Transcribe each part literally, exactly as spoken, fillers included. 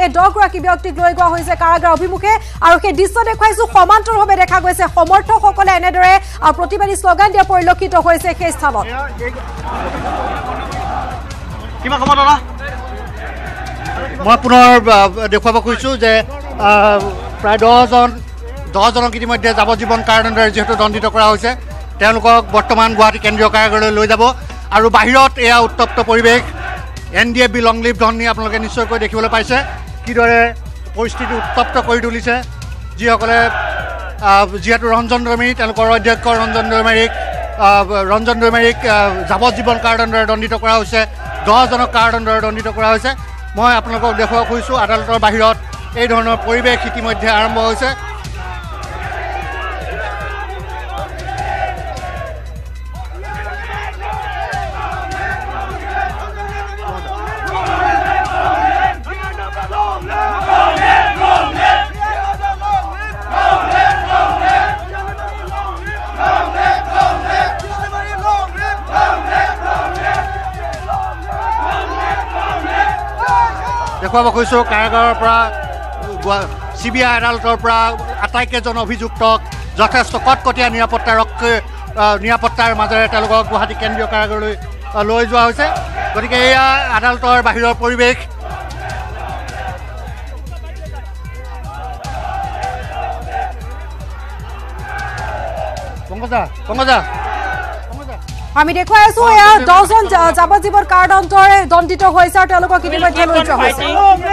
দহগৰাকী ব্যক্তিক লৈ গোৱা হৈছে কাৰাগাৰ অভিমুখে আৰু সেই দৃশ্য দেখুৱাইছো সমান্তৰভাৱে দেখা গৈছে সমৰ্থকসকলে এনেদৰে প্ৰতিবাদী শ্লোগান দিয়া পৰিলক্ষিত হৈছে সেই স্থানত কিমান সময় দাদা মই পুনৰ দেখুৱাব খুজিছোঁ যে প্ৰায় দহজন দহজনক ইতিমধ্যে যাৱজ্জীৱন কাৰাদণ্ডেৰে যিহেতু দণ্ডিত কৰা হৈছে তেওঁলোকক বৰ্তমান গুৱাহাটী কেন্দ্ৰীয় কাৰাগাৰলৈ লৈ যাব আৰু বাহিৰত এয়া উত্তপ্ত পৰিৱেশ N D F B long live ধনী আপোনালোকে নিশ্চয়কৈ দেখিবলৈ পাইছে কিদৰে পৰিস্থিতি উত্তপ্ত কৰি তুলিছে যিসকলে যিহেতু ৰঞ্জন দৈমাৰী তেওঁলোকৰ অধ্যক্ষ ৰঞ্জন দৈমাৰীক ৰঞ্জন দৈমাৰীক যাৱজ্জীৱন কাৰাদণ্ডেৰে দণ্ডিত কৰা হৈছে দহজনক কাৰাদণ্ডেৰে দণ্ডিত কৰা হৈছে মই আপোনালোকক দেখুৱাব খুজিছোঁ আদালতৰ বাহিৰত এই ধৰণৰ পৰিৱেশ ইতিমধ্যে আৰম্ভ হৈছে দেখুৱাব খুজিছোঁ কাৰাগাৰৰ পৰা চি বি আই আদালতৰ পৰা আটাইকেইজন অভিযুক্তক যথেষ্ট কটকটীয়া নিৰাপত্তাৰক্ষী নিৰাপত্তাৰ মাজেৰে তেওঁলোকক গুৱাহাটী কেন্দ্ৰীয় কাৰাগাৰলৈ লৈ যোৱা হৈছে গতিকে এয়া আদালতৰ বাহিৰৰ পৰিৱেশ পংকজা পংকজা আমি দেখুৱাই আছো এয়া দহজন যাৱজ্জীৱন কাৰাদণ্ডেৰে দণ্ডিত হৈছে আৰু তেওঁলোকক ইতিমধ্যে লৈ যোৱা হৈছে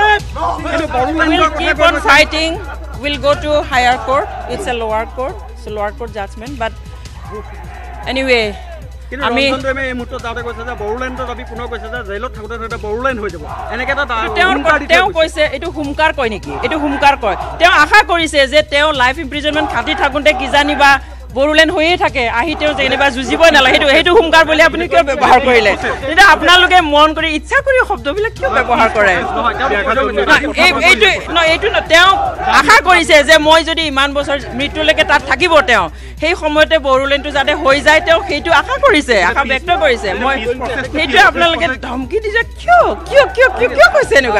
will go to higher court. It's a lower court. It's a lower court judgment. But anyway, I mean, এইটো হুমকাৰ কয় নেকি এইটো হুমকাৰ কয় তেওঁ আশা কৰিছে যে তেওঁ লাইফ ইমপ্ৰিজনমেণ্ট খাটি থাকোঁতে কি জানিবা বড়োলেণ্ড হৈয়ে থাকে আহি তেওঁ যেনিবা যুঁজিবই নালাগে সেইটো সেইটো হুমকাৰ বুলি আপুনি কিয় ব্যৱহাৰ কৰিলে তেতিয়া আপোনালোকে মন কৰি ইচ্ছা কৰি শব্দবিলাক কিয় ব্যৱহাৰ কৰে এইটো ন এইটো ন তেওঁ আশা কৰিছে যে মই যদি ইমান বছৰ মৃত্যুলৈকে তাত থাকিব তেওঁ সেই সময়তে বড়োলেণ্ডটো যাতে হৈ যায় তেওঁ সেইটো আশা কৰিছে আশা ব্যক্ত কৰিছে মই সেইটো আপোনালোকে ধমকি দিছে কিয় কিয় কিয় কিয় কিয় কৈছে এনেকুৱা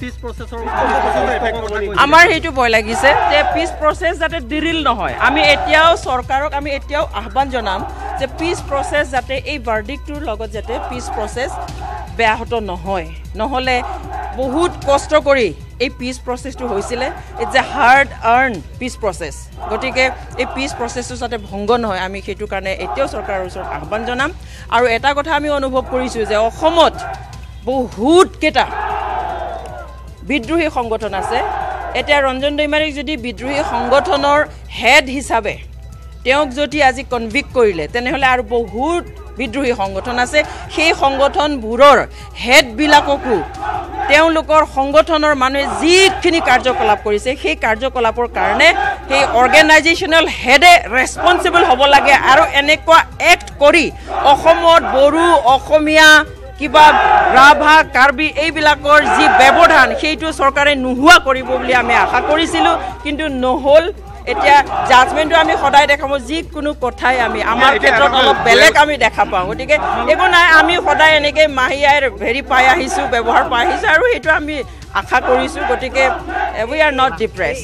আমাৰ সেইটো ভয় লাগিছে যে পিছ প্ৰচেছ যাতে ডিৰিল নহয় আমি এতিয়াও চৰকাৰক আমি এতিয়াও আহ্বান জনাম যে পিছ প্ৰচেছ যাতে এই ভাৰ্ডিক্টটোৰ লগত যাতে পিছ প্ৰচেছ ব্যাহত নহয় নহ'লে বহুত কষ্ট কৰি এই পিছ প্ৰচেছটো হৈছিলে it's a hard earn peace process গতিকে এই পিছ প্ৰচেছটো যাতে ভংগ নহয় আমি সেইটো কাৰণে এতিয়াও চৰকাৰৰ ওচৰত আহ্বান জনাম আৰু এটা কথা আমি অনুভৱ কৰিছোঁ যে অসমত বহুত কেইটা বিদ্ৰোহী সংগঠন আছে এতিয়া ৰঞ্জন দৈমাৰীক যদি বিদ্ৰোহী সংগঠনৰ হেড হিচাপে তেওঁক যদি আজি কনভিক্ট কৰিলে তেনেহ'লে আৰু বহুত বিদ্ৰোহী সংগঠন আছে সেই সংগঠনবোৰৰ হেডবিলাককো তেওঁলোকৰ সংগঠনৰ মানুহে যিখিনি কাৰ্যকলাপ কৰিছে সেই কাৰ্যকলাপৰ কাৰণে সেই অৰ্গেনাইজেশ্যনেল হেডে ৰেছপনচিবল হ'ব লাগে আৰু এনেকুৱা এক্ট কৰি অসমত বড়ো অসমীয়া কিবা ৰাভা কাৰ্বি এইবিলাকৰ যি ব্যৱধান সেইটো চৰকাৰে নোহোৱা কৰিব বুলি আমি আশা কৰিছিলোঁ কিন্তু নহ'ল এতিয়া জাজমেণ্টটো আমি সদায় দেখাব যিকোনো কথাই আমি আমাৰ ক্ষেত্ৰত অলপ বেলেগ আমি দেখা পাওঁ গতিকে একো নাই আমি সদায় এনেকৈ মাহীয়াৰ হেৰি পাই আহিছোঁ ব্যৱহাৰ পাই আহিছোঁ আৰু সেইটো আমি আশা কৰিছোঁ গতিকে we are not depressed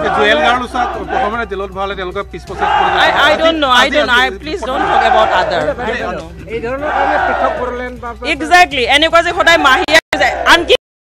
I don't know' I don't I please don't talk about other exactly এনেকুৱা যে সদায় মাহীয়াৰ যায় আনকি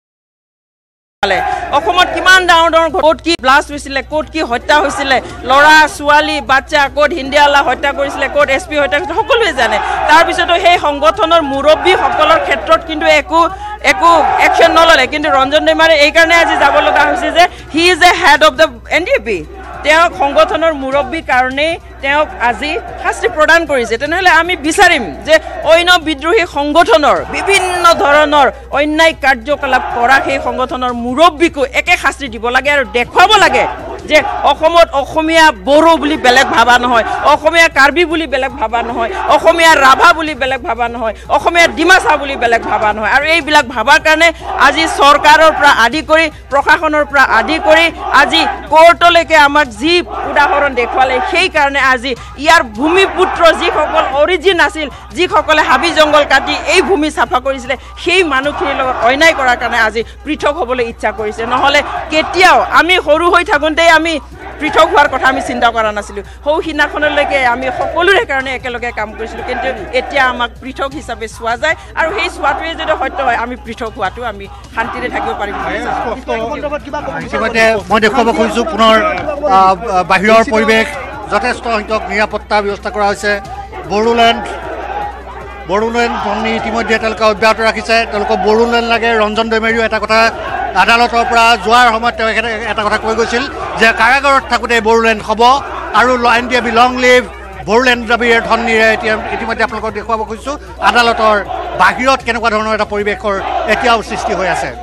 অসমত কিমান ডাঙৰ ডাঙৰ ক'ত কি ব্লাষ্ট হৈছিলে ক'ত কি হত্যা হৈছিলে ল'ৰা ছোৱালী বাচ্চা ক'ত হিন্দিয়ালা হত্যা কৰিছিলে ক'ত এছ পি হত্যা কৰিছিলে সকলোৱে জানে তাৰপিছতো সেই সংগঠনৰ মুৰব্বীসকলৰ ক্ষেত্ৰত কিন্তু একো একো একশ্যন নল'লে কিন্তু ৰঞ্জন দৈমাৰী এইকাৰণে আজি যাব লগা হৈছে যে he is a head of the N D F B তেওঁক সংগঠনৰ মুৰব্বীৰ কাৰণেই তেওঁক আজি শাস্তি প্ৰদান কৰিছে তেনেহ'লে আমি বিচাৰিম যে অন্য বিদ্ৰোহী সংগঠনৰ বিভিন্ন ধৰণৰ অন্যায় কাৰ্যকলাপ কৰা সেই সংগঠনৰ মুৰব্বীকো একে শাস্তি দিব লাগে আৰু দেখুৱাব লাগে যে অসমত অসমীয়া বড়ো বুলি বেলেগ ভাবা নহয়, অসমীয়া কাৰ্বি বুলি বেলেগ ভাবা নহয়, অসমীয়া ৰাভা বুলি বেলেগ ভাবা নহয়, অসমীয়া ডিমাচা বুলি বেলেগ ভাবা নহয়। আৰু এইবিলাক ভাবাৰ কাৰণে আজি চৰকাৰৰ পৰা আদি কৰি প্ৰশাসনৰ পৰা আদি কৰি আজি কোৰ্টলৈকে আমাক যি উদাহৰণ দেখুৱালে, সেইকাৰণে আজি ইয়াৰ ভূমিপুত্ৰ যিসকল অৰিজিন আছিল, যিসকলে হাবি জংঘল কাটি এই ভূমি চাফা কৰিছিলে, সেই মানুহখিনিৰ লগত অন্যায় কৰাৰ কাৰণে আজি পৃথক হ'বলৈ ইচ্ছা কৰিছে। নহ'লে কেতিয়াও আমি সৰু হৈ থাকোঁতেই আমি পৃথক হোৱাৰ কথা আমি চিন্তা কৰা নাছিলোঁ। সৌ সিদিনাখনলৈকে আমি সকলোৰে কাৰণে একেলগে কাম কৰিছিলোঁ, কিন্তু এতিয়া আমাক পৃথক হিচাপে চোৱা যায়। আৰু সেই চোৱাটোৱে যদি সত্য হয়, আমি পৃথক হোৱাটো আমি শান্তিৰে থাকিব পাৰিম। ইতিমধ্যে মই দেখুৱাব খুজিছোঁ পুনৰ বাহিৰৰ পৰিৱেশ, যথেষ্ট সংখ্যক নিৰাপত্তা ব্যৱস্থা কৰা হৈছে। বড়োলেণ্ড বড়োলেণ্ড ধনী ইতিমধ্যে তেওঁলোকে অব্যাহত ৰাখিছে। তেওঁলোকক বড়োলেণ্ড লাগে। ৰঞ্জন দৈমাৰীও এটা কথা আদালতৰ পৰা যোৱাৰ সময়ত তেওঁ এটা কথা কৈ গৈছিল যে কাৰাগাৰত থাকোঁতে বড়োলেণ্ড হ'ব আৰু N D A B long live Bodoland দাবীৰে ধনীৰে এতিয়া ইতিমধ্যে আপোনালোকক দেখুৱাব খুজিছোঁ আদালতৰ বাহিৰত কেনেকুৱা ধৰণৰ এটা পৰিৱেশৰ এতিয়াও সৃষ্টি হৈ আছে।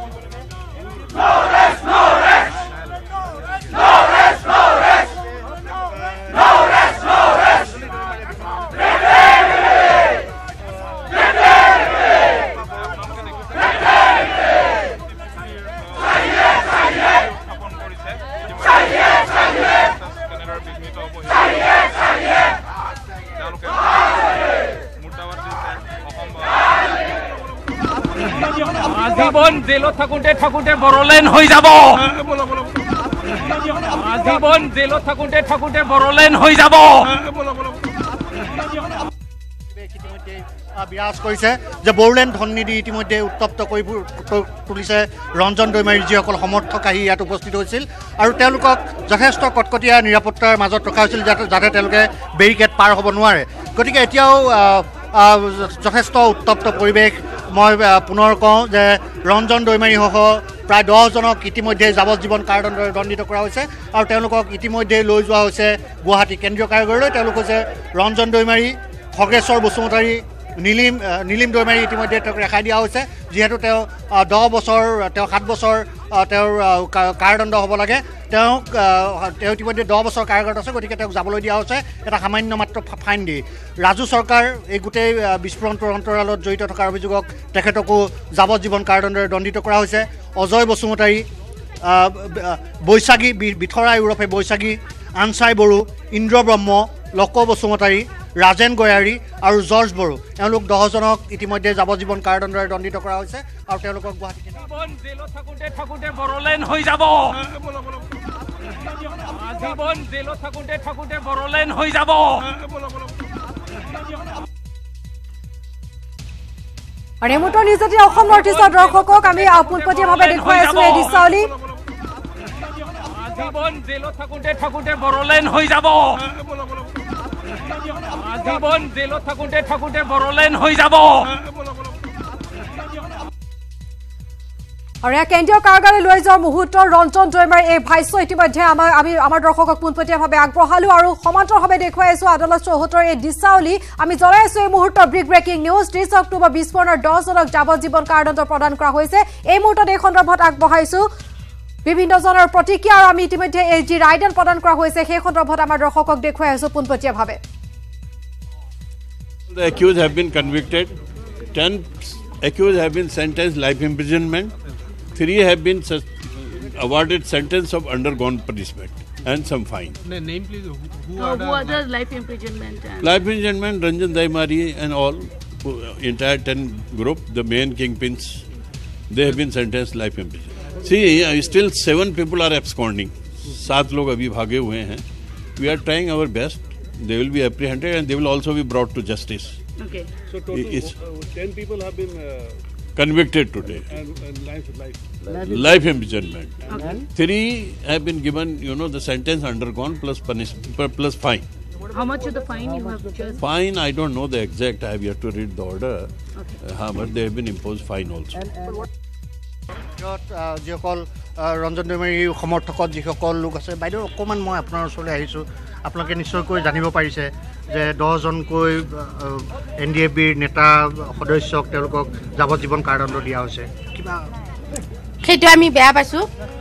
আজীবন জেলত থাকোঁতে থাকোঁতে বড়োলেণ্ড হৈ যাব। আজীবন জেলত থাকোঁতে থাকোঁতে বড়োলেণ্ড হৈ যাব। বিৰাজ কৰিছে যে বড়োলেণ্ড ধননিধি ইতিমধ্যে উত্তপ্ত কৰি তুলিছে ৰঞ্জন দৈমাৰীৰ যিসকল সমৰ্থক আহি ইয়াত উপস্থিত হৈছিল আৰু তেওঁলোকক যথেষ্ট কটকটীয়া নিৰাপত্তাৰ মাজত ৰখা হৈছিল যাতে যাতে তেওঁলোকে বেৰিকেড পাৰ হ'ব নোৱাৰে। গতিকে এতিয়াও যথেষ্ট উত্তপ্ত পৰিৱেশ। মই পুনৰ কওঁ যে ৰঞ্জন দৈমাৰীসহ প্ৰায় দহজনক ইতিমধ্যে যাৱজ্জীৱন কাৰাদণ্ডৰে দণ্ডিত কৰা হৈছে আৰু তেওঁলোকক ইতিমধ্যে লৈ যোৱা হৈছে গুৱাহাটী কেন্দ্ৰীয় কাৰাগাৰলৈ। তেওঁলোক হৈছে ৰঞ্জন দৈমাৰী, খগেশ্বৰ বসুমতাৰী, নীলিম নীলিম দৈমাৰী। ইতিমধ্যে তেওঁক ৰেহাই দিয়া হৈছে যিহেতু তেওঁ দহ বছৰ তেওঁ সাত বছৰ তেওঁৰ কাৰাদণ্ড হ'ব লাগে। তেওঁক তেওঁ ইতিমধ্যে দহ বছৰ কাৰাগাৰত আছে, গতিকে তেওঁক যাবলৈ দিয়া হৈছে এটা সামান্য মাত্ৰ ফাইন দি। ৰাজু চৰকাৰ এই গোটেই বিস্ফোৰণটোৰ অন্তৰালত জড়িত থকাৰ অভিযোগক তেখেতকো যাৱজ্জীৱন কাৰাদণ্ডৰে দণ্ডিত কৰা হৈছে। অজয় বসুমতাৰী, বৈশাখী বিথৰাই ওৰফে বৈশাখী, আনচাই বড়ো, ইন্দ্ৰ ব্ৰহ্ম, লক বসুমতাৰী, ৰাজেন গয়াৰী আৰু জৰ্জ বড়ো, এওঁলোক দহজনক ইতিমধ্যে যাৱজ্জীৱন কাৰাদণ্ডৰে দণ্ডিত কৰা হৈছে আৰু তেওঁলোকক গুৱাহাটী জেলত থাকোঁতে থাকোঁতে বড়োলেণ্ড হৈ যাব। আজীবন জেলত থাকোঁতে থাকোঁতে বড়োলেণ্ড হৈ যাব। আৰু এই মুহূৰ্তৰ নিউজ এইটিন অসম নৰ্থ ইষ্টৰ দৰ্শকক আমি পোনপটীয়াভাৱে দেখুৱাই আছোঁ এই দৃশ্যাৱলী। আজীবন জেলত থাকোঁতে থাকোঁতে বড়োলেণ্ড হৈ যাব। আজীবন জেলত থাকোঁতে থাকোঁতে বড়োলেণ্ড হৈ যাব। আৰু এয়া কেন্দ্ৰীয় কাৰাগাৰলৈ লৈ যোৱাৰ মুহূৰ্তৰ ৰঞ্জন দৈমাৰীৰ এই ভাষ্য ইতিমধ্যে আমাৰ আমি আমাৰ দৰ্শকক পোনপটীয়াভাৱে আগবঢ়ালোঁ আৰু সমান্তৰভাৱে দেখুৱাই আছোঁ আদালত চৌহদৰ এই দৃশ্যাৱলী। আমি জনাই আছোঁ এই মুহূৰ্তৰ বিগ ব্ৰেকিং নিউজ। ত্ৰিছ অক্টোবৰ বিস্ফোৰণৰ দহজনক যাৱজ্জীৱন কাৰাদণ্ড প্ৰদান কৰা হৈছে। এই মুহূৰ্তত এই সন্দৰ্ভত আগবঢ়াইছোঁ বিভিন্নজনৰ প্ৰতিক্ৰিয়া আৰু আমি ইতিমধ্যে এই যি ৰায়দান প্ৰদান কৰা হৈছে সেই সন্দৰ্ভত আমাৰ দৰ্শকক দেখুৱাই আছোঁ পোনপটীয়াভাৱে। The accused have been convicted. Ten accused have been sentenced life imprisonment. Three have been awarded sentence of undergone punishment and some fine. Name please. Who, who uh, are who are the life imprisonment? And life imprisonment, Ranjan Daimari and all, entire ten group, the main kingpins, they have been sentenced life imprisonment. See, still seven people are absconding. सात लोग अभी भागे हुए हैं. We are trying our best. They will be apprehended and they will also be brought to justice. okay. So total It's, uh, ten people have been uh, convicted today. and, and life, life. Life imprisonment. Okay. Three have been given, you know, the sentence undergone plus punish, plus fine. How much of the fine you have just? Fine, I don't know the exact. I have yet to read the order. Okay. Uh, but they have been imposed fine also. যিসকল ৰঞ্জন দৈমাৰীৰ সমৰ্থকত যিসকল লোক আছে, বাইদেউ অকণমান মই আপোনাৰ ওচৰলৈ আহিছোঁ। আপোনালোকে নিশ্চয়কৈ জানিব পাৰিছে যে দহজনকৈ এন ডি এফ বিৰ নেতা সদস্যক তেওঁলোকক যাৱজ্জীৱন কাৰাদণ্ড দিয়া হৈছে। কিবা সেইটো আমি বেয়া পাইছোঁ।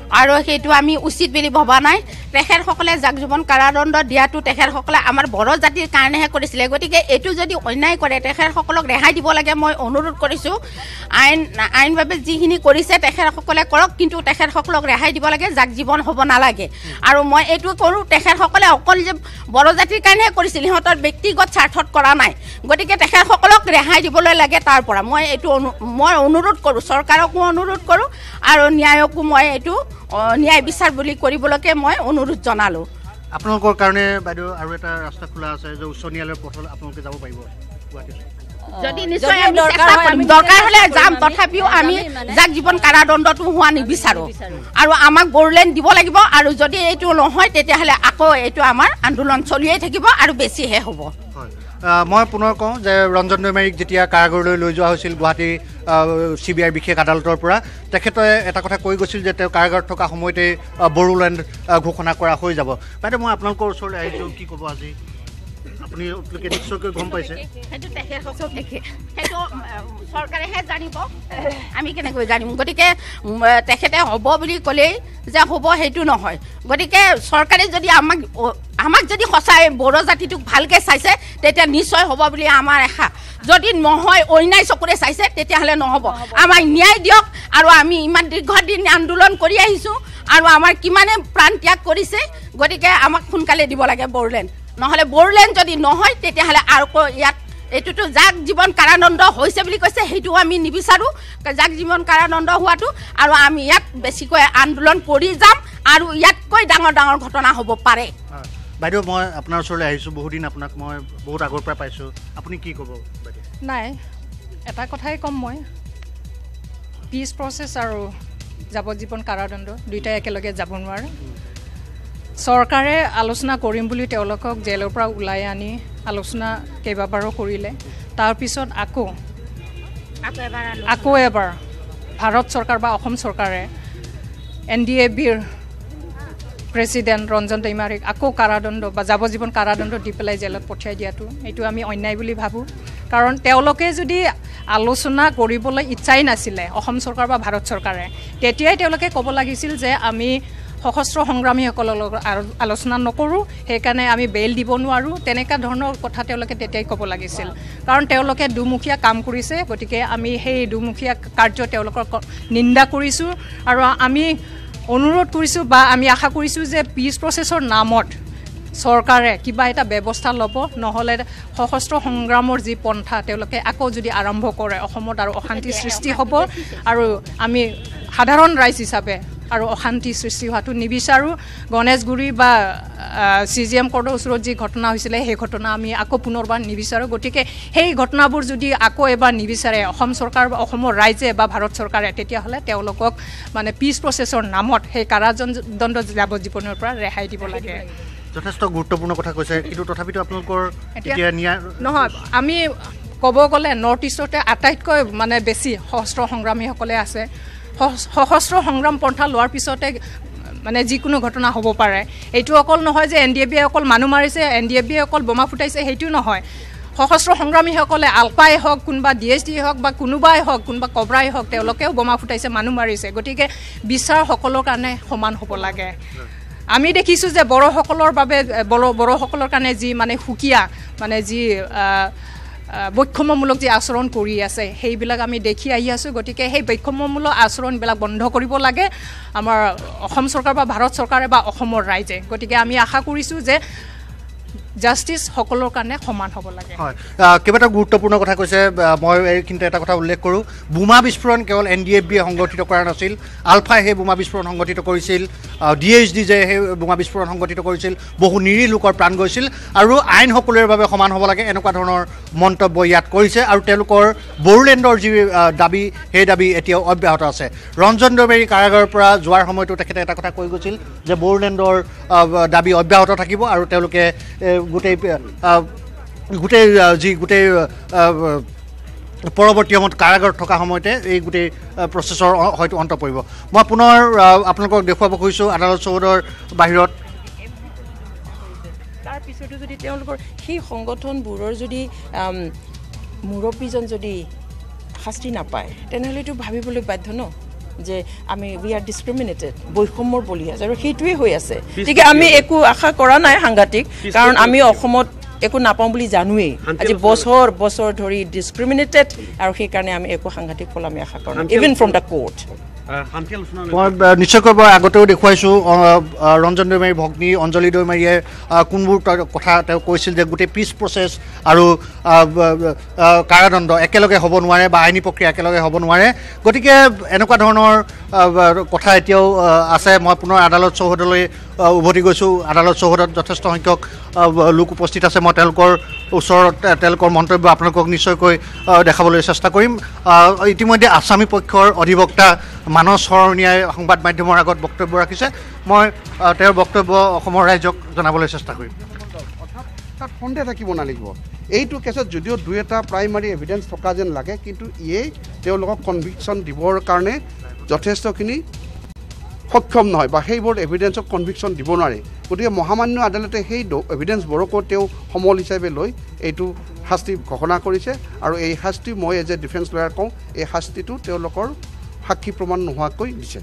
আৰু সেইটো আমি উচিত বুলি ভবা নাই তেখেতসকলে যাগজীৱন কাৰাদণ্ড দিয়াটো তেখেতসকলে আমাৰ বড়ো জাতিৰ কাৰণেহে কৰিছিলে গতিকে এইটো যদি অন্যায় কৰে তেখেতসকলক ৰেহাই দিব লাগে মই অনুৰোধ কৰিছোঁ আইন আইনভাৱে যিখিনি কৰিছে তেখেতসকলে কৰক কিন্তু তেখেতসকলক ৰেহাই দিব লাগে যাগজীৱন হ'ব নালাগে আৰু মই এইটো কৰোঁ তেখেতসকলে অকল যে বড়ো জাতিৰ কাৰণেহে কৰিছিল সিহঁতৰ ব্যক্তিগত স্বাৰ্থত কৰা নাই গতিকে তেখেতসকলক ৰেহাই দিবলৈ লাগে তাৰ পৰা মই এইটো মই অনুৰোধ কৰোঁ চৰকাৰকো অনুৰোধ কৰোঁ আৰু ন্যায়কো মই এইটো ন্যায় বিচাৰ বুলি কৰিবলৈকে মই অনুৰোধ জনালোঁ আপোনালোকৰ কাৰণে বাইদেউ আৰু এটা ৰাস্তা খোলা আছে যে উচ্চ ন্যায়ালয়ৰ পথলৈ আপোনালোকে যাব পাৰিব গুৱাহাটীলৈ যদি নিশ্চয় আমি চেষ্টা কৰিম দৰকাৰ হ'লে যাম তথাপিও আমি যাগজীৱন কাৰাদণ্ডটো হোৱা নিবিচাৰোঁ আৰু আমাক বড়োলেণ্ড দিব লাগিব আৰু যদি এইটো নহয় তেতিয়াহ'লে আকৌ এইটো আমাৰ আন্দোলন চলিয়েই থাকিব আৰু বেছিহে হ'ব মই পুনৰ কওঁ যে ৰঞ্জন দৈমাৰীক যেতিয়া কাৰাগাৰলৈ লৈ যোৱা হৈছিল গুৱাহাটী চি বি আইৰ বিশেষ আদালতৰ পৰা তেখেতে এটা কথা কৈ গৈছিল যে তেওঁ কাৰাগাৰত থকা সময়তে বড়োলেণ্ড ঘোষণা কৰা হৈ যাব বাইদেউ মই আপোনালোকৰ ওচৰলৈ আহিছোঁ কি ক'ব আজি আপুনি নিশ্চয়কৈ গম পাইছে সেইটো সেইটো চৰকাৰেহে জানিব আমি কেনেকৈ জানিম গতিকে তেখেতে হ'ব বুলি ক'লেই যে হ'ব সেইটো নহয় গতিকে চৰকাৰে যদি আমাক আমাক যদি সঁচাই বড়ো জাতিটোক ভালকৈ চাইছে তেতিয়া নিশ্চয় হ'ব বুলি আমাৰ আশা যদি নহয় অন্যায় চকুৰে চাইছে তেতিয়াহ'লে নহ'ব আমাক ন্যায় দিয়ক আৰু আমি ইমান দীৰ্ঘদিন আন্দোলন কৰি আহিছোঁ আৰু আমাৰ কিমানে প্ৰাণ ত্যাগ কৰিছে গতিকে আমাক সোনকালে দিব লাগে বড়োলেণ্ড নহ'লে বড়োলেণ্ড যদি নহয় তেতিয়াহ'লে আৰু ইয়াত এইটোতো যাগজীৱন কাৰাদণ্ড হৈছে বুলি কৈছে সেইটো আমি নিবিচাৰোঁ যাগজীৱন কাৰাদণ্ড হোৱাটো আৰু আমি ইয়াত বেছিকৈ আন্দোলন কৰি যাম আৰু ইয়াতকৈ ডাঙৰ ডাঙৰ ঘটনা হ'ব পাৰে বাইদেউ মই আপোনাৰ ওচৰলৈ আহিছোঁ বহুদিন আপোনাক মই বহুত আগৰ পৰা পাইছোঁ আপুনি কি ক'ব বাইদেউ নাই এটা কথাই ক'ম মই পিচ প্ৰচেছ আৰু যাৱজ্জীৱন কাৰাদণ্ড দুয়োটাই একেলগে যাব নোৱাৰে চৰকাৰে আলোচনা কৰিম বুলি তেওঁলোকক জেলৰ পৰা ওলাই আনি আলোচনা কেইবাবাৰো কৰিলে তাৰপিছত আকৌ আকৌ এবাৰ ভাৰত চৰকাৰ বা অসম চৰকাৰে এন ডি এ বিৰ প্ৰেচিডেণ্ট ৰঞ্জন দৈমাৰীক আকৌ কাৰাদণ্ড বা যাৱজ্জীৱন কাৰাদণ্ড দি পেলাই জেলত পঠিয়াই দিয়াটো এইটো আমি অন্যায় বুলি ভাবোঁ কাৰণ তেওঁলোকে যদি আলোচনা কৰিবলৈ ইচ্ছাই নাছিলে অসম চৰকাৰ বা ভাৰত চৰকাৰে তেতিয়াই তেওঁলোকে ক'ব লাগিছিল যে আমি সশস্ত্ৰ সংগ্ৰামীসকলৰ লগত আলোচনা নকৰোঁ সেইকাৰণে আমি বেইল দিব নোৱাৰোঁ তেনেকুৱা ধৰণৰ কথা তেওঁলোকে তেতিয়াই ক'ব লাগিছিল কাৰণ তেওঁলোকে দুমুখীয়া কাম কৰিছে গতিকে আমি সেই দুমুখীয়া কাৰ্য তেওঁলোকৰ নিন্দা কৰিছোঁ আৰু আমি অনুৰোধ কৰিছোঁ বা আমি আশা কৰিছোঁ যে পিচ প্ৰচেছৰ নামত চৰকাৰে কিবা এটা ব্যৱস্থা ল'ব নহ'লে সশস্ত্ৰ সংগ্ৰামৰ যি পন্থা তেওঁলোকে আকৌ যদি আৰম্ভ কৰে অসমত আৰু অশান্তি সৃষ্টি হ'ব আৰু আমি সাধাৰণ ৰাইজ হিচাপে আৰু অশান্তি সৃষ্টি হোৱাটো নিবিচাৰোঁ গণেশগুৰি বা চি জি এম কৰ্টৰ ওচৰত যি ঘটনা হৈছিলে সেই ঘটনা আমি আকৌ পুনৰবাৰ নিবিচাৰোঁ গতিকে সেই ঘটনাবোৰ যদি আকৌ এবাৰ নিবিচাৰে অসম চৰকাৰ বা অসমৰ ৰাইজে বা ভাৰত চৰকাৰে তেতিয়াহ'লে তেওঁলোকক মানে পিচ প্ৰচেছৰ নামত সেই কাৰাদণ্ড যাৱজ্জীৱনৰ পৰা ৰেহাই দিব লাগে যথেষ্ট গুৰুত্বপূৰ্ণ কথা কৈছে কিন্তু তথাপিতো আপোনালোকৰ নহয় আমি ক'ব গ'লে নৰ্থ ইষ্টতে আটাইতকৈ মানে বেছি সশস্ত্ৰ সংগ্ৰামীসকলে আছে সশস্ত্ৰ সংগ্ৰাম পন্থা লোৱাৰ পিছতে মানে যিকোনো ঘটনা হ'ব পাৰে এইটো অকল নহয় যে এন ডি এ বিয়ে অকল মানুহ মাৰিছে এন ডি এ বিয়ে অকল বোমা ফুটাইছে সেইটো নহয় সশস্ত্ৰ সংগ্ৰামীসকলে আলপাই হওক কোনোবা ডি এছ ডি হওক বা কোনোবাই হওক কোনোবা কবৰাই হওক তেওঁলোকেও বোমা ফুটাইছে মানুহ মাৰিছে গতিকে বিচাৰ সকলৰ কাৰণে সমান হ'ব লাগে আমি দেখিছোঁ যে বড়োসকলৰ বাবে বড়ো বড়োসকলৰ কাৰণে যি মানে সুকীয়া মানে যি বৈষম্যমূলক যি আচৰণ কৰি আছে সেইবিলাক আমি দেখি আহি আছোঁ গতিকে সেই বৈষম্যমূলক আচৰণবিলাক বন্ধ কৰিব লাগে আমাৰ অসম চৰকাৰ বা ভাৰত চৰকাৰে বা অসমৰ ৰাইজে গতিকে আমি আশা কৰিছোঁ যে জাষ্টিছ সকলৰ কাৰণে সমান হ'ব লাগে হয় কেইবাটাও গুৰুত্বপূৰ্ণ কথা কৈছে মই এইখিনিতে এটা কথা উল্লেখ কৰোঁ বোমা বিস্ফোৰণ কেৱল এন ডি এফ বিয়ে সংগঠিত কৰা নাছিল আলফাই সেই বোমা বিস্ফোৰণ সংগঠিত কৰিছিল ডি এইচ ডি যে সেই বোমা বিস্ফোৰণ সংগঠিত কৰিছিল বহু নিৰীহ লোকৰ প্ৰাণ গৈছিল আৰু আইন সকলোৰে বাবে সমান হ'ব লাগে এনেকুৱা ধৰণৰ মন্তব্য ইয়াত কৰিছে আৰু তেওঁলোকৰ বড়োলেণ্ডৰ যি দাবী সেই দাবী এতিয়াও অব্যাহত আছে ৰঞ্জন দৈমাৰী কাৰাগাৰৰ পৰা যোৱাৰ সময়তো তেখেতে এটা কথা কৈ গৈছিল যে বড়োলেণ্ডৰ দাবী অব্যাহত থাকিব আৰু তেওঁলোকে গোটেই গোটেই যি গোটেই পৰৱৰ্তী সময়ত কাৰাগাৰত থকা সময়তে এই গোটেই প্ৰচেছৰ হয়তো অন্ত পৰিব মই পুনৰ আপোনালোকক দেখুৱাব খুজিছোঁ আদালত চৌহদৰ বাহিৰত তাৰপিছতো যদি তেওঁলোকৰ সেই সংগঠনবোৰৰ যদি মুৰব্বীজন যদি শাস্তি নাপায় তেনেহ'লেতো ভাবিবলৈ বাধ্য ন যে আমি উই আৰ ডিছক্ৰিমিনেটেড বৈষম্যৰ বলি আছে আৰু সেইটোৱে হৈ আছে গতিকে আমি একো আশা কৰা নাই সাংঘাতিক কাৰণ আমি অসমত একো নাপাওঁ বুলি জানোৱেই আজি বছৰ বছৰ ধৰি ডিছক্ৰিমিনেটেড আৰু সেইকাৰণে আমি একো সাংঘাতিক ফল আমি আশা কৰা নাই ইভেন ফ্ৰম দ্য কোৰ্ট মই নিশ্চয়কৈ মই আগতেও দেখুৱাইছোঁ ৰঞ্জন দৈমাৰীৰ ভগ্নী অঞ্জলি দৈমাৰীয়ে কোনবোৰ কথা তেওঁ কৈছিল যে গোটেই পিছ প্ৰচেছ আৰু কাৰাদণ্ড একেলগে হ'ব নোৱাৰে বা আইনী প্ৰক্ৰিয়া একেলগে হ'ব নোৱাৰে গতিকে এনেকুৱা ধৰণৰ কথা এতিয়াও আছে মই পুনৰ আদালত চৌহদলৈ উভতি গৈছোঁ আদালত চৌহদত যথেষ্ট সংখ্যক লোক উপস্থিত আছে মই তেওঁলোকৰ ওচৰত তেওঁলোকৰ মন্তব্য আপোনালোকক নিশ্চয়কৈ দেখাবলৈ চেষ্টা কৰিম ইতিমধ্যে আছামী পক্ষৰ অধিবক্তা মানস শৰণীয়াই সংবাদ মাধ্যমৰ আগত বক্তব্য ৰাখিছে মই তেওঁৰ বক্তব্য অসমৰ ৰাইজক জনাবলৈ চেষ্টা কৰিম তাত সন্দেহ থাকিব নালাগিব এইটো কেছত যদিও দুই এটা প্ৰাইমাৰী এভিডেঞ্চ থকা যেন লাগে কিন্তু ইয়ে তেওঁলোকক কনভিকশ্যন দিবৰ কাৰণে যথেষ্টখিনি সক্ষম নহয় বা সেইবোৰ এভিডেঞ্চক কনভিকশ্যন দিব নোৱাৰে গতিকে মহামান্য আদালতে সেই এভিডেঞ্চবোৰকো তেওঁ সমল হিচাপে লৈ এইটো শাস্তি ঘোষণা কৰিছে আৰু এই শাস্তি মই এজ এ ডিফেন্স লয়াৰ কওঁ এই শাস্তিটো তেওঁলোকৰ সাক্ষী প্ৰমাণ নোহোৱাকৈ দিছে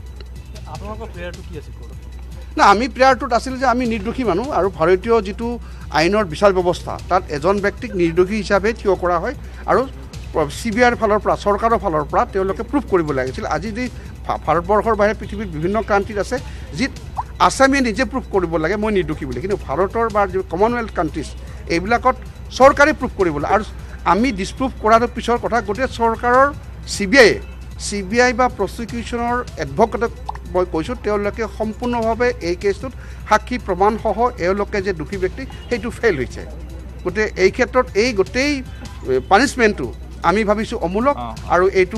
না আমি প্ৰেয়াৰটোত আছিল যে আমি নিৰ্দোষী মানুহ আৰু ভাৰতীয় যিটো আইনৰ বিচাৰ ব্যৱস্থা তাত এজন ব্যক্তিক নিৰ্দোষী হিচাপে থিয় কৰা হয় আৰু চি বি আইৰ ফালৰ পৰা চৰকাৰৰ ফালৰ পৰা তেওঁলোকে প্ৰুভ কৰিব লাগিছিল আজি যি ভাৰতবৰ্ষৰ বাহিৰে পৃথিৱীৰ বিভিন্ন কাণ্ট্ৰিত আছে যি আছামীয়ে নিজে প্ৰুভ কৰিব লাগে মই নিৰ্দোষী বুলি কিন্তু ভাৰতৰ বা যি কমনৱেলথ কাণ্ট্ৰিজ এইবিলাকত চৰকাৰে প্ৰুভ কৰিব লাগে আৰু আমি ডিছপ্ৰুভ কৰাৰ পিছৰ কথা গোটেই চৰকাৰৰ চি বি আইয়ে চি বি আই বা প্ৰচিকিউশ্যনৰ এডভকেটক মই কৈছোঁ তেওঁলোকে সম্পূৰ্ণভাৱে এই কেছটোত সাক্ষী প্ৰমাণসহ এওঁলোকে যে দোষী ব্যক্তি সেইটো ফেইল হৈছে গতিকে এই ক্ষেত্ৰত এই গোটেই পানিছমেণ্টটো আমি ভাবিছোঁ অমূলক আৰু এইটো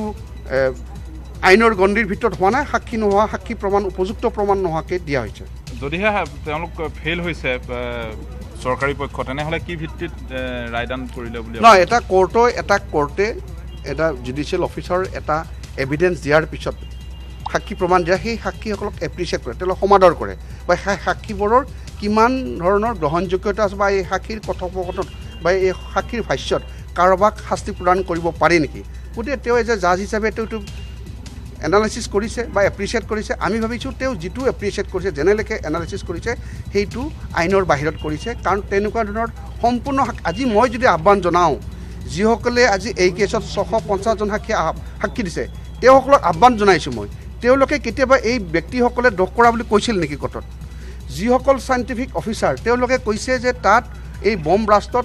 আইনৰ গণ্ডিৰ ভিতৰত হোৱা নাই সাক্ষী নোহোৱা সাক্ষী প্ৰমাণ উপযুক্ত প্ৰমাণ নোহোৱাকৈ দিয়া হৈছে যদিহে তেওঁলোক ফেইল হৈছে চৰকাৰী পক্ষ তেনেহ'লে কি ভিত্তিত ৰায়দান কৰিলে বুলি নহয় এটা কোৰ্টৰ এটা কোৰ্টে এটা জুডিচিয়েল অফিচাৰ এটা এভিডেঞ্চ দিয়াৰ পিছত সাক্ষী প্ৰমাণ দিয়া সেই সাক্ষীসকলক এপ্ৰিচিয়েট কৰে তেওঁলোক সমাদৰ কৰে বা সেই সাক্ষীবোৰৰ কিমান ধৰণৰ গ্ৰহণযোগ্যতা আছে বা এই সাক্ষীৰ কথোপকথন বা এই সাক্ষীৰ ভাষ্যত কাৰোবাক শাস্তি প্ৰদান কৰিব পাৰে নেকি গতিকে তেওঁ এজ এ জাজ হিচাপে তেওঁটো এনালাইচিছ কৰিছে বা এপ্ৰিচিয়েট কৰিছে আমি ভাবিছোঁ তেওঁ যিটো এপ্ৰিচিয়েট কৰিছে যেনেলৈকে এনালাইচিছ কৰিছে সেইটো আইনৰ বাহিৰত কৰিছে কাৰণ তেনেকুৱা ধৰণৰ সম্পূৰ্ণ আজি মই যদি আহ্বান জনাওঁ যিসকলে আজি এই কেছত ছশ পঞ্চাছজন সাক্ষী সাক্ষী দিছে তেওঁসকলক আহ্বান জনাইছোঁ মই তেওঁলোকে কেতিয়াবা এই ব্যক্তিসকলে দোষ কৰা বুলি কৈছিল নেকি কোৰ্টত যিসকল চাইণ্টিফিক অফিচাৰ তেওঁলোকে কৈছে যে তাত এই বম ব্লাষ্টত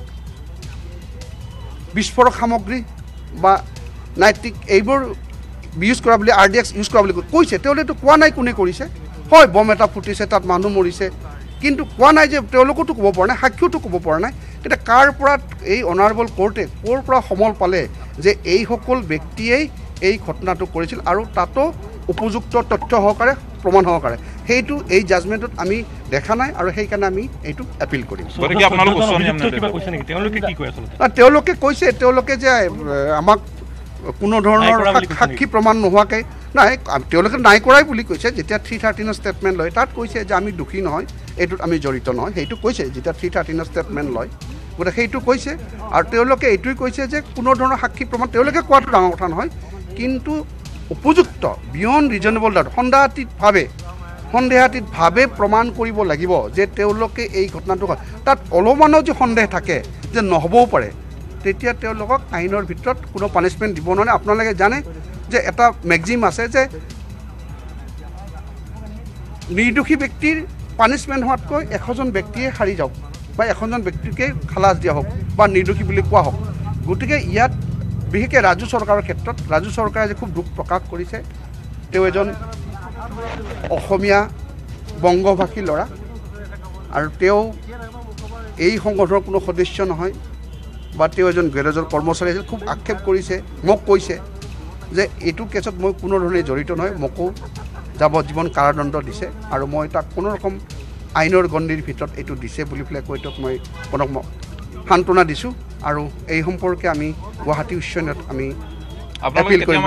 বিস্ফোৰক সামগ্ৰী বা নাইট্ৰিক এইবোৰ ইউজ কৰা বুলি আৰ ডি এক্স ইউজ কৰা বুলি কৈছে তেওঁলোকেতো কোৱা নাই কোনে কৰিছে হয় বম এটা ফুটিছে তাত মানুহ মৰিছে কিন্তু কোৱা নাই যে তেওঁলোকোতো ক'ব পৰা নাই সাক্ষীওতো ক'ব পৰা নাই তেতিয়া কাৰ পৰা এই অনাৰেবল কোৰ্টে ক'ৰ পৰা সমল পালে যে এইসকল ব্যক্তিয়েই এই ঘটনাটো কৰিছিল আৰু তাতো উপযুক্ত তথ্য সহকাৰে প্ৰমাণ সহকাৰে সেইটো এই জাজমেণ্টত আমি দেখা নাই আৰু সেইকাৰণে আমি এইটো এপিল কৰিম তেওঁলোকে কৈছে তেওঁলোকে যে আমাক কোনো ধৰণৰ সাক্ষী প্ৰমাণ নোহোৱাকৈ নাই তেওঁলোকে নাই কৰাই বুলি কৈছে যেতিয়া থ্ৰী থাৰ্টিনৰ ষ্টেটমেণ্ট লয় তাত কৈছে যে আমি দোষী নহয় এইটোত আমি জড়িত নহয় সেইটো কৈছে যেতিয়া থ্ৰী থাৰ্টিনৰ ষ্টেটমেণ্ট লয় গতিকে সেইটো কৈছে আৰু তেওঁলোকে এইটোৱে কৈছে যে কোনো ধৰণৰ সাক্ষী প্ৰমাণ তেওঁলোকে কোৱাটো ডাঙৰ কথা নহয় কিন্তু উপযুক্ত বিয়ণ্ড ৰিজনেবল ডাউট সন্দেহাতীতভাৱে সন্দেহাতীতভাৱে প্ৰমাণ কৰিব লাগিব যে তেওঁলোকে এই ঘটনাটো তাত অলপমানো যে সন্দেহ থাকে যে নহ'বও পাৰে তেতিয়া তেওঁলোকক আইনৰ ভিতৰত কোনো পানিছমেণ্ট দিব নোৱাৰে আপোনালোকে জানে যে এটা মেক্সিম আছে যে নিৰ্দোষী ব্যক্তিৰ পানিছমেণ্ট হোৱাতকৈ এশজন ব্যক্তিয়ে সাৰি যাওক বা এশজন ব্যক্তিকে খালাচ দিয়া হওক বা নিৰ্দোষী বুলি কোৱা হওক গতিকে ইয়াত বিশেষকৈ ৰাজ্য চৰকাৰৰ ক্ষেত্ৰত ৰাজ্য চৰকাৰে যে খুব দুখ প্ৰকাশ কৰিছে তেওঁ এজন অসমীয়া বংগভাষী ল'ৰা আৰু তেওঁ এই সংগঠনৰ কোনো সদস্য নহয় বা তেওঁ এজন গেৰেজৰ কৰ্মচাৰী আছিল খুব আক্ষেপ কৰিছে মোক কৈছে যে এইটো কেছত মই কোনো ধৰণে জড়িত নহয় মোকো যাৱজ্জীৱন কাৰাদণ্ড দিছে আৰু মই তাক কোনো ৰকম আইনৰ গণ্ডিৰ ভিতৰত এইটো দিছে বুলি পেলাই কৈ তেওঁক মই কোনো সান্তনা দিছোঁ আৰু এই সম্পৰ্কে আমি গুৱাহাটী উচ্চ ন্যায়ালয়ত আমি এপিল কৰিম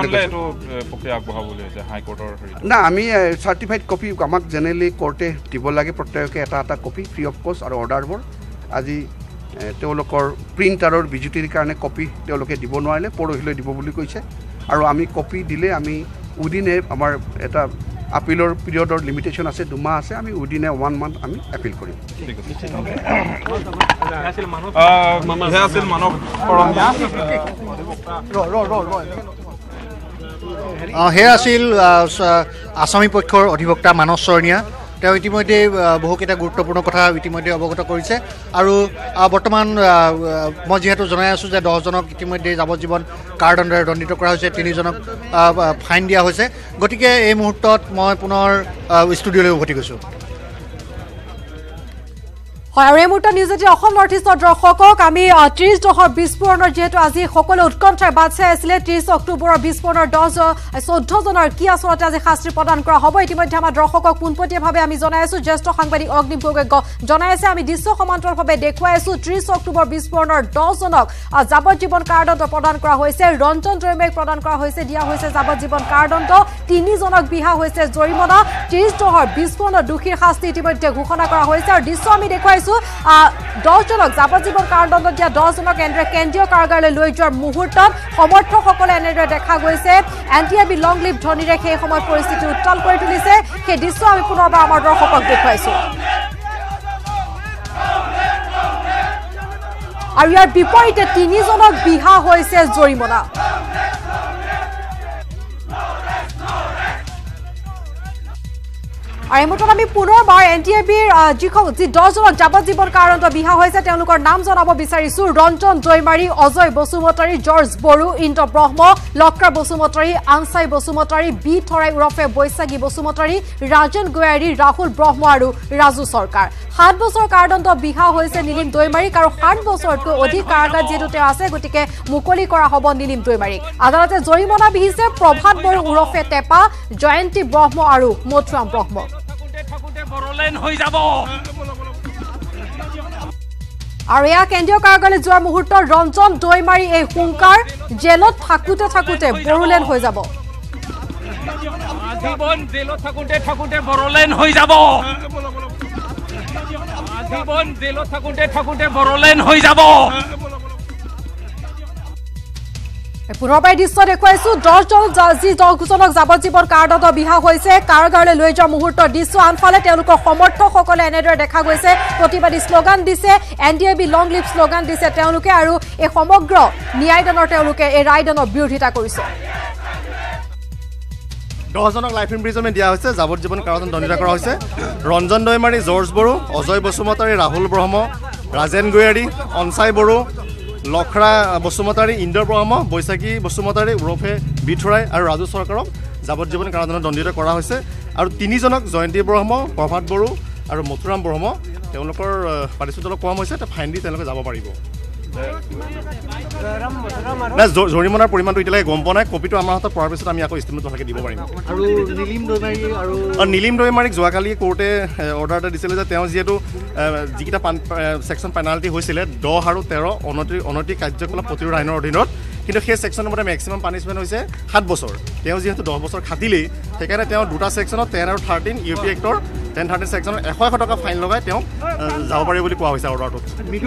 না আমি চাৰ্টিফাইড কপি আমাক জেনেৰেলি কোৰ্টে দিব লাগে প্ৰত্যেকে এটা এটা কপি ফ্ৰী অফ কষ্ট আৰু অৰ্ডাৰবোৰ আজি তেওঁলোকৰ প্ৰিণ্টাৰৰ বিজুতিৰ কাৰণে কপি তেওঁলোকে দিব নোৱাৰিলে পৰহিলৈ দিব বুলি কৈছে আৰু আমি কপি দিলে আমি উইদিন এ আমাৰ এটা আপিলৰ পিৰিয়ডৰ লিমিটেশ্যন আছে দুমাহ আছে আমি উইদিন এ ওৱান মান্থ আমি এপিল কৰিম সেয়া আছিল আসামী পক্ষৰ অধিবক্তা মানস চৰণীয়া তেওঁ ইতিমধ্যে বহুকেইটা গুৰুত্বপূৰ্ণ কথা ইতিমধ্যে অৱগত কৰিছে আৰু বৰ্তমান মই যিহেতু জনাই আছোঁ যে দহজনক ইতিমধ্যে যাৱজ্জীৱন কাৰাদণ্ডেৰে দণ্ডিত কৰা হৈছে তিনিজনক ফাইন দিয়া হৈছে গতিকে এই মুহূৰ্তত মই পুনৰ ষ্টুডিঅ'লৈ উভতি গৈছোঁ হয় আৰু এই মুহূৰ্তত নিউজ এইটিন অসম নৰ্থ ইষ্টৰ দৰ্শকক আমি ত্ৰিছ দহৰ বিস্ফোৰণৰ যিহেতু আজি সকলো উৎকণ্ঠাই বাট চাই আছিলে ত্ৰিছ অক্টোবৰৰ বিস্ফোৰণৰ দহ চৈধ্যজনৰ কি আচলতে আজি শাস্তি প্ৰদান কৰা হ'ব ইতিমধ্যে আমাৰ দৰ্শকক পোনপটীয়াভাৱে আমি জনাই আছোঁ জ্যেষ্ঠ সাংবাদিক অগ্নিম গগৈক জনাই আছে আমি দৃশ্য সমান্তৰালভাৱে দেখুৱাই আছোঁ ত্ৰিছ অক্টোবৰ বিস্ফোৰণৰ দহজনক যাৱজ্জীৱন কাৰাদণ্ড প্ৰদান কৰা হৈছে ৰঞ্জন দৈমাৰীক প্ৰদান কৰা হৈছে দিয়া হৈছে যাৱজ্জীৱন কাৰাদণ্ড তিনিজনক বিহা হৈছে জৰিমনা ত্ৰিছ দহৰ বিস্ফোৰণৰ দোষীৰ শাস্তি ইতিমধ্যে ঘোষণা কৰা হৈছে আৰু দৃশ্য আমি দেখুৱাইছোঁ দহজনক যাৱজ্জীৱন কাৰাদণ্ড দিয়া দহজনক এনেদৰে কেন্দ্ৰীয় কাৰাগাৰলৈ লৈ যোৱাৰ মুহূৰ্তত সমৰ্থকসকলে এনেদৰে দেখা গৈছে N T A B long live ধ্বনিৰে সেই সময়ত পৰিস্থিতি উত্তাল কৰি তুলিছে সেই দৃশ্য আমি পুনৰবাৰ আমাৰ দৰ্শকক দেখুৱাইছোঁ আৰু ইয়াৰ বিপৰীতে তিনিজনক বিহা হৈছে জৰিমনা আৰু এই মুহূৰ্তত আমি পুনৰবাৰ এন টি এ বিৰ যি যি দহজনক যাৱজ্জীৱন কাৰাদণ্ড বিহা হৈছে তেওঁলোকৰ নাম জনাব বিচাৰিছোঁ ৰঞ্জন দৈমাৰী অজয় বসুমতাৰী জৰ্জ বড়ো ইন্দ্ৰ ব্ৰহ্ম লক্ষ্ৰা বসুমতাৰী আনচাই বসুমতাৰী বি থৰাই ওৰফে বৈশাখী বসুমতাৰী ৰাজেন গোৱাৰী ৰাহুল ব্ৰহ্ম আৰু ৰাজু চৰকাৰ সাত বছৰ কাৰাদণ্ড বিহা হৈছে নীলিম দৈমাৰীক আৰু সাত বছৰতকৈ অধিক কাৰাগাৰ যিহেতু তেওঁ আছে গতিকে মুকলি কৰা হ'ব নীলিম দৈমাৰীক আদালতে জৰিমনা বিহিছে প্ৰভাত বড়ো ওৰফে টেপা জয়ন্তী ব্ৰহ্ম আৰু মথুৰাম ব্ৰহ্ম আৰু এয়া কেন্দ্ৰীয় কাৰাগাৰলৈ যোৱাৰ মুহূৰ্তত ৰঞ্জন দৈমাৰী এই হুংকাৰ জেলত থাকোঁতে থাকোঁতে বড়োলেণ্ড হৈ যাব আজীবন জেলত থাকোঁতে থাকোঁতে বড়োলেণ্ড হৈ যাব আজীবন জেলত থাকোঁতে থাকোঁতে বড়োলেণ্ড হৈ যাব পুনৰবাৰ দৃশ্য দেখুৱাইছোঁ দহজন যি দহজনক যাৱজ্জীৱন কাৰাদণ্ড বিহা হৈছে কাৰাগাৰলৈ লৈ যোৱাৰ মুহূৰ্তৰ দৃশ্য আনফালে তেওঁলোকৰ সমৰ্থকসকলে এনেদৰে দেখা গৈছে প্ৰতিবাদী শ্লোগান দিছে N D A B long live slogan দিছে তেওঁলোকে আৰু এই সমগ্ৰ ন্যায়দানৰ তেওঁলোকে এই ৰায়দানৰ বিৰোধিতা কৰিছে দহজনক লাইফ ইমপ্ৰিজনমেণ্ট দিয়া হৈছে যাৱজ্জীৱন কাৰাদণ্ড দণ্ডিত কৰা হৈছে ৰঞ্জন দৈমাৰী জৰ্জ বড়ো অজয় বসুমতাৰী ৰাহুল ব্ৰহ্ম ৰাজেন গোৱাৰী অনচাই বড়ো লক্ষ্ৰা বসুমতাৰী ইন্দ্ৰ ব্ৰহ্ম বৈশাখী বসুমতাৰী ওৰফে বিথৰাই আৰু ৰাজু চৰকাৰক যাৱজ্জীৱন কাৰাদণ্ড দণ্ডিত কৰা হৈছে আৰু তিনিজনক জয়ন্তী ব্ৰহ্ম প্ৰভাত বড়ো আৰু মথুৰাম ব্ৰহ্ম তেওঁলোকৰ পাৰিশ্ৰমিক অলপ কম হৈছে এটা ফাইন দি তেওঁলোকে যাব পাৰিব নাই জৰিমনাৰ পৰিমাণটো এতিয়ালৈকে গম পোৱা নাই কপিটো আমাৰ হাতত পৰাৰ পিছত আমি আকৌ ষ্টিমেটটো ভালকৈ দিব পাৰিম আৰু নীলিম দৈমাৰী আৰু নীলিম দৈমাৰীক যোৱাকালি কোৰ্টে অৰ্ডাৰ এটা দিছিলে যে তেওঁ যিহেতু যিকেইটা ছেকশ্যন পেনাল্টি হৈছিলে দহ আৰু তেৰ অনৈতিক অনৈতিক কাৰ্যকলাপ প্ৰতিৰোধ আইনৰ অধীনত কিন্তু সেই ছেকশ্যনৰ মতে মেক্সিমাম পানিছমেণ্ট হৈছে সাত বছৰ তেওঁ যিহেতু দহ বছৰ খাটিলেই সেইকাৰণে তেওঁ দুটা ছেকশ্যনত টেন আৰু থাৰ্টিন ইউ পি এক্টৰ টেন থাৰ্টিন ছেকশ্যনত এশ এশ টকা ফাইন লগাই তেওঁক যাব পাৰিব বুলি কোৱা হৈছে অৰ্ডাৰটোত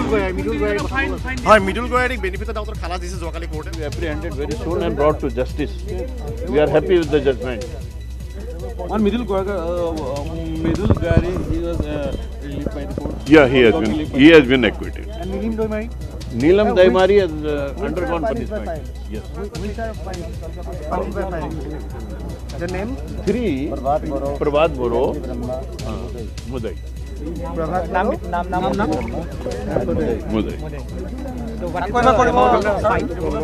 হয় মিডুল গোৱাৰীক বেনিফিট ডাউটৰ খালাস দিছে যোৱাকালি কোৰ্টে apprehended very soon and brought to justice. We are happy with the judgment. On Middle Gwari, uh, Middle Gwari, he was uh, released by the court. Yeah, he has been he has been acquitted. And Nilim Daimarie? Neelam Daimarie has uh, undergone punishment. Yes. Which are punishment? The name? Three. Prabhat Boro. Mudai. Nam nam nam nam. Mudai. So what is the fine?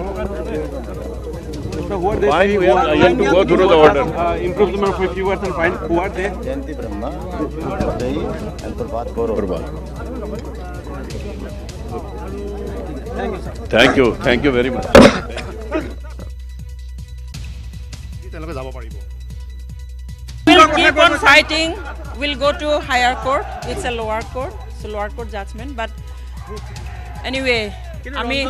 So who are they? Fine, we have, I have to go through the order. Uh, improvement of a few words and fine. Who are they? Jayanti Brahma, Mudai, and Prabhat Boro. Prabhat. Thank you, thank you very much. We'll keep on fighting. We'll go to higher court. It's a lower court. It's a lower court judgment. But anyway, I mean,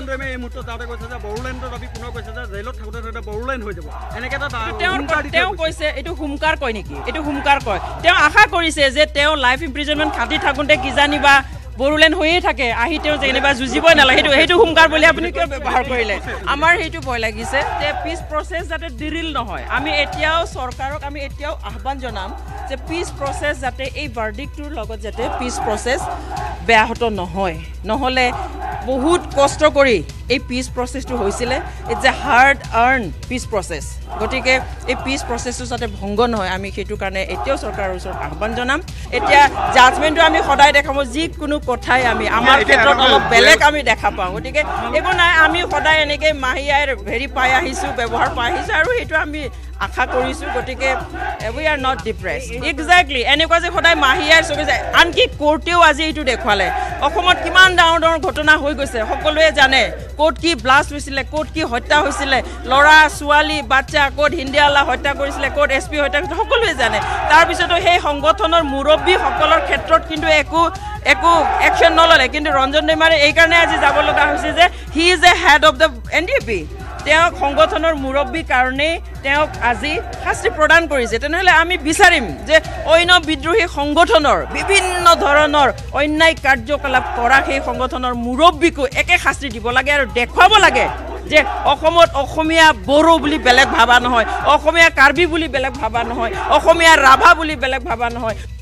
তেওঁ কৈছে এইটো হুমকাৰ কয় নেকি এইটো হুমকাৰ কয় তেওঁ আশা কৰিছে যে তেওঁ লাইফ ইমপ্ৰিজনমেণ্ট খাটি থাকোঁতে কিজানিবা বড়োলেণ্ড হৈয়ে থাকে আহি তেওঁ যেনিবা যুঁজিবই নালাগে সেইটো সেইটো হুংকাৰ বুলি আপুনি কিয় ব্যৱহাৰ কৰিলে আমাৰ সেইটো ভয় লাগিছে যে পিছ প্ৰচেছ যাতে ডিৰিল নহয় আমি এতিয়াও চৰকাৰক আমি এতিয়াও আহ্বান জনাম যে পিছ প্ৰচেছ যাতে এই ভাৰ্ডিক্টটোৰ লগত যাতে পিছ প্ৰচেছ ব্যাহত নহয় নহ'লে বহুত কষ্ট কৰি এই পিছ প্ৰচেছটো হৈছিলে it's a hard earn peace process গতিকে এই পিছ প্ৰচেছটো যাতে ভংগ নহয় আমি সেইটো কাৰণে এতিয়াও চৰকাৰৰ ওচৰত আহ্বান জনাম এতিয়া জাজমেণ্টটো আমি সদায় দেখাব যিকোনো কথাই আমি আমাৰ ক্ষেত্ৰত অলপ বেলেগ আমি দেখা পাওঁ গতিকে একো নাই আমি সদায় এনেকৈ মাহীয়াৰ হেৰি পাই আহিছোঁ ব্যৱহাৰ পাই আহিছোঁ আৰু সেইটো আমি আশা কৰিছোঁ গতিকে we are not depress exactly এনেকুৱা যে সদায় মাহীয়াৰ চবে যায় আনকি কোৰ্টেও আজি এইটো দেখুৱালে অসমত কিমান ডাঙৰ ডাঙৰ ঘটনা হৈ গৈছে সকলোৱে জানে ক'ত কি ব্লাষ্ট হৈছিলে ক'ত কি হত্যা হৈছিলে ল'ৰা ছোৱালী বাচ্চা ক'ত হিন্দিয়ালা হত্যা কৰিছিলে ক'ত এছ পি হত্যা কৰিছিলে সকলোৱে জানে তাৰপিছতো সেই সংগঠনৰ মুৰব্বীসকলৰ ক্ষেত্ৰত কিন্তু একো একো একশ্যন নল'লে কিন্তু ৰঞ্জন দৈমাৰে এইকাৰণে আজি যাব লগা হৈছে যে he is a head of the N D A P তেওঁক সংগঠনৰ মুৰব্বীৰ কাৰণেই তেওঁক আজি শাস্তি প্ৰদান কৰিছে তেনেহ'লে আমি বিচাৰিম যে অন্য বিদ্ৰোহী সংগঠনৰ বিভিন্ন ধৰণৰ অন্যায় কাৰ্যকলাপ কৰা সেই সংগঠনৰ মুৰব্বীকো একে শাস্তি দিব লাগে আৰু দেখুৱাব লাগে যে অসমত অসমীয়া বড়ো বুলি বেলেগ ভাবা নহয় অসমীয়া কাৰ্বি বুলি বেলেগ ভাবা নহয় অসমীয়া ৰাভা বুলি বেলেগ ভাবা নহয়